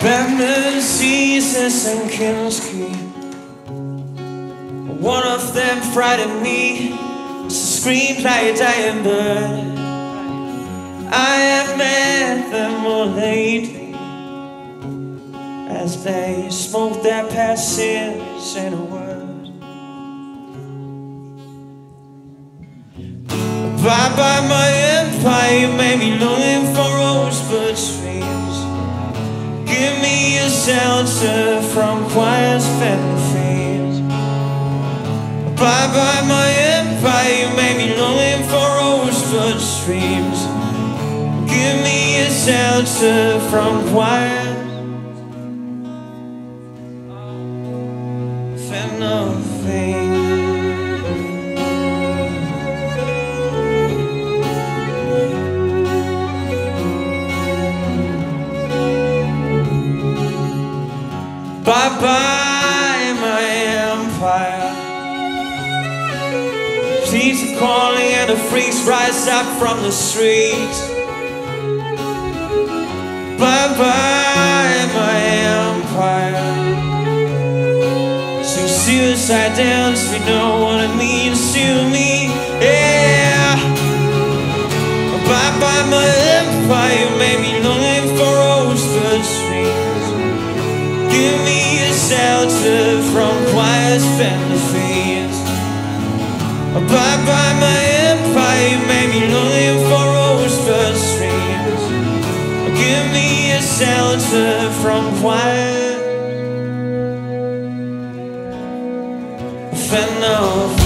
Batman, Jesus and Kinski. One of them frightened me, screamed like a dying bird. I have met them more lately as they smoke their passions in a word. Bye-bye my empire, you made me longing for rosebud streams. Give me a shelter from quiet family fears. Bye-bye my empire, you made me longing for rosebud streams. Give me a shelter from quiet family. Bye-bye my empire. Please are calling and the freaks rise up from the street. Bye-bye my empire. So suicide dance, we know what it means to me. Yeah. Bye-bye my empire, you made me longing for rosebud streams. Give me a shelter from quiet family fears. Bye-bye my empire, you made me longing for rosebud streams. Give me a shelter from quiet family.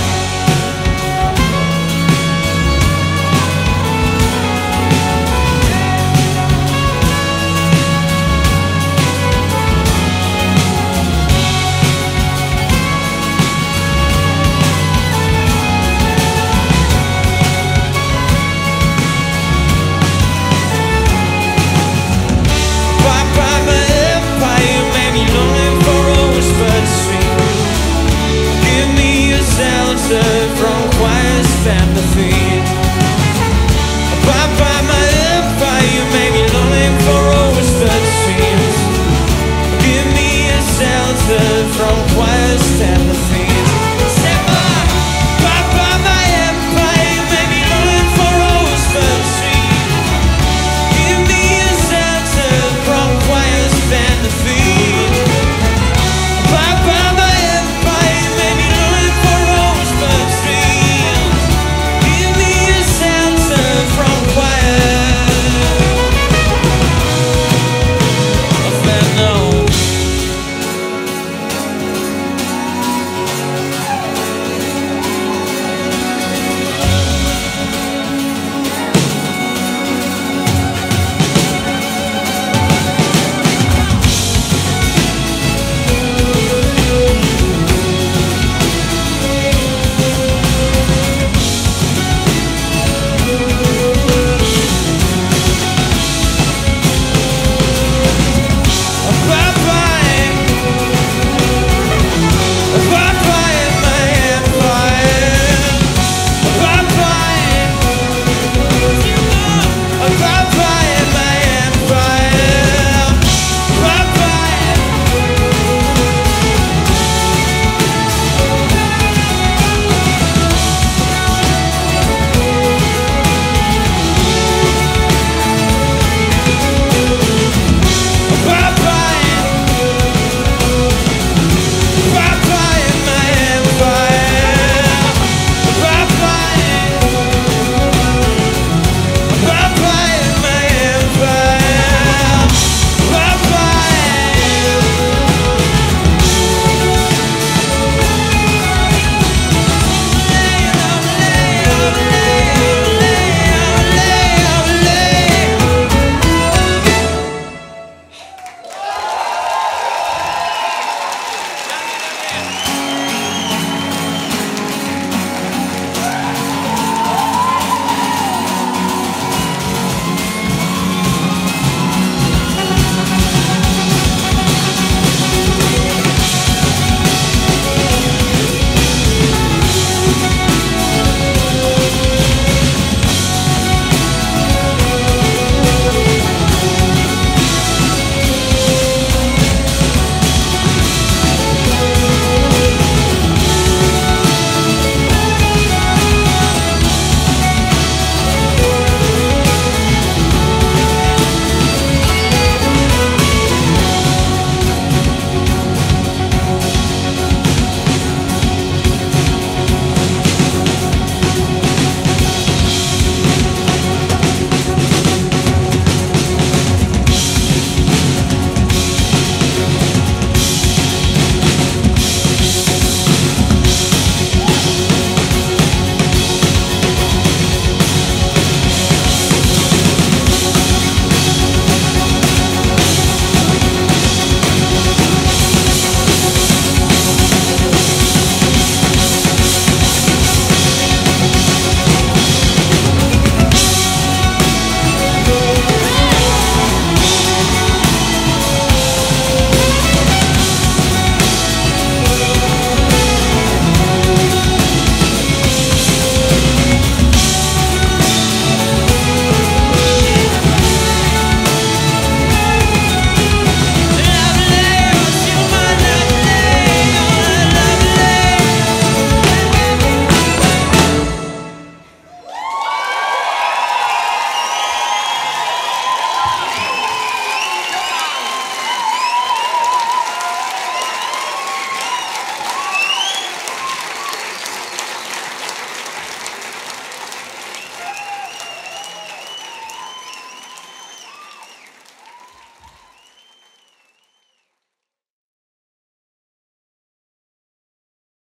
From quiet family fears.